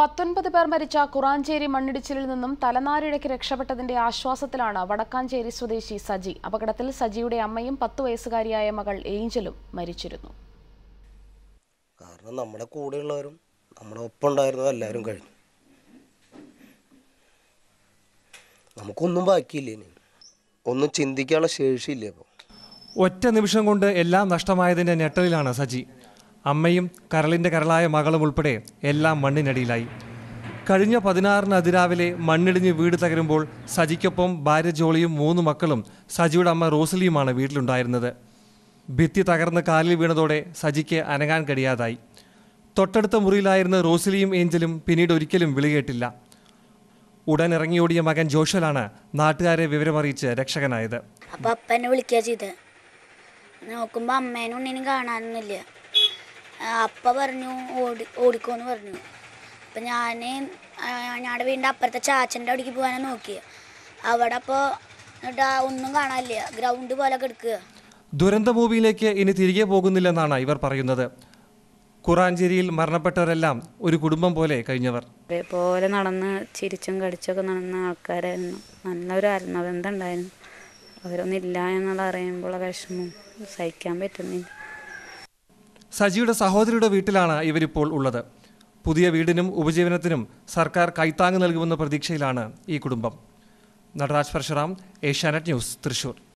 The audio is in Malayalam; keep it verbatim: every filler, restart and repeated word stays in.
പത്തൊൻപത് പേർ മരിച്ച കുറാഞ്ചേരി മണ്ണിടിച്ചിലിൽ നിന്നും തലനാരിഴയ്ക്ക് രക്ഷപ്പെട്ടതിന്റെ ആശ്വാസത്തിലാണ് വടക്കാഞ്ചേരി സ്വദേശി സജി. അപകടത്തിൽ സജിയുടെ അമ്മയും പത്തു വയസ്സുകാരിയായ മകൾ ഏഞ്ചലും മരിച്ചിരുന്നു. കാരണം നമ്മുടെ കൂടെയുള്ളവരും നമ്മുടെ ഒപ്പം ഉണ്ടായിരുന്നത് എല്ലാവരും കഴിഞ്ഞു. നമുക്കൊന്നും ബാക്കിയില്ല, ഒന്നും ചിന്തിക്കാനുള്ള ശേഷിയില്ല. ഇപ്പോൾ ഒറ്റ നിമിഷം കൊണ്ട് എല്ലാം നഷ്ടമായതിന്റെ ഞെട്ടലിലാണ് സജി. അമ്മയും കരളിന്റെ കരളായ മകളും ഉൾപ്പെടെ എല്ലാം മണ്ണിനടിയിലായി. കഴിഞ്ഞ പതിനാറിന് അതിരാവിലെ മണ്ണിടിഞ്ഞ് വീട് തകരുമ്പോൾ സജിക്കൊപ്പം ഭാര്യ ജോളിയും മൂന്ന് മക്കളും സജിയുടെ അമ്മ റോസലിയുമാണ് വീട്ടിലുണ്ടായിരുന്നത്. ഭിത്തി തകർന്ന് കാലിൽ വീണതോടെ സജിക്ക് അനങ്ങാൻ കഴിയാതായി. തൊട്ടടുത്ത മുറിയിലായിരുന്ന റോസലിയും ഏഞ്ചലും പിന്നീട് ഒരിക്കലും വിളികേട്ടില്ല. ഉടൻ ഇറങ്ങിയോടിയ മകൻ ജോഷലാണ് നാട്ടുകാരെ വിവരമറിയിച്ച് രക്ഷകനായത്. അപ്പം അപ്പനെ വിളിക്കുക ചെയ്ത് നോക്കുമ്പോൾ അമ്മേനും ഉണ്ണിനും കാണാനൊന്നുമില്ല. അപ്പ പറഞ്ഞു ഓടി ഓടിക്കോന്ന് പറഞ്ഞു. അപ്പം ഞാൻ ഞങ്ങളുടെ വീടിൻ്റെ അപ്പുറത്തെ ചാച്ചൻ്റെ അവിടേക്ക് പോകാനാണ് നോക്കിയത്. അവിടെ അപ്പോൾ ഒന്നും കാണാനില്ല, ഗ്രൗണ്ട് പോലെ കിടക്കുക. ദുരന്ത മൂവിയിലേക്ക് ഇനി തിരികെ പോകുന്നില്ലെന്നാണ് ഇവർ പറയുന്നത്. കുറാഞ്ചേരിയിൽ മരണപ്പെട്ടവരെല്ലാം ഒരു കുടുംബം പോലെ കഴിഞ്ഞവർ. അതേപോലെ നടന്ന് ചിരിച്ചും കടിച്ചൊക്കെ നടന്ന ആൾക്കാരായിരുന്നു. നല്ലൊരു ആത്മബന്ധം ഉണ്ടായിരുന്നു. അവരൊന്നും ഇല്ല എന്നുള്ള അറിയുമ്പോൾ വിഷമം സഹിക്കാൻ പറ്റുന്നില്ല. സജിയുടെ സഹോദരിയുടെ വീട്ടിലാണ് ഇവരിപ്പോൾ ഉള്ളത്. പുതിയ വീടിനും ഉപജീവനത്തിനും സർക്കാർ കൈത്താങ്ങ് നൽകുമെന്ന പ്രതീക്ഷയിലാണ് ഈ കുടുംബം. നടരാജ് പരശുറാം, ഏഷ്യാനെറ്റ് ന്യൂസ്, തൃശൂർ.